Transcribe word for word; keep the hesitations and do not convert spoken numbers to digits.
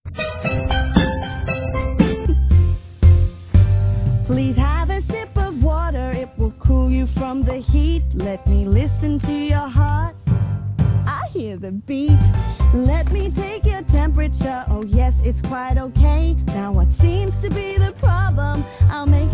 Please have a sip of water, it will cool you from the heat. Let me listen to your heart, I hear the beat. Let me take your temperature, oh yes, it's quite okay. Now what seems to be the problem, I'll make